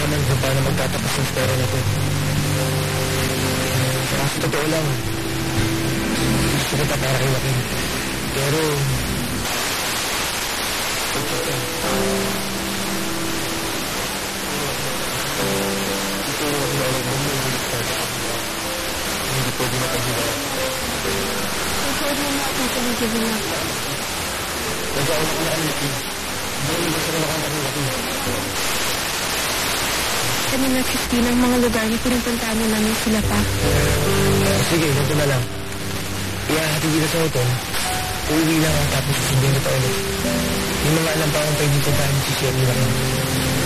naman kung paano magtatapos ng story na to. Sa totoo lang, gusto kita para kay Joaquin. Pero... hindi pwede mapaghiwala. Huwag mo makita na giving up. Nag-aawak ko na kami, Joaquin. Hindi gusto ko nakantak ni Joaquin. Kami na, Christine, ang mga lugar na pinupuntahan na namin sila pa. Sige, ganito na lang. Ihahatid dito sa hotel. Uuwi lang tapos susundin kita ulit. Hindi mo nga alam pa kung pwede puntahan si Shelly na rin.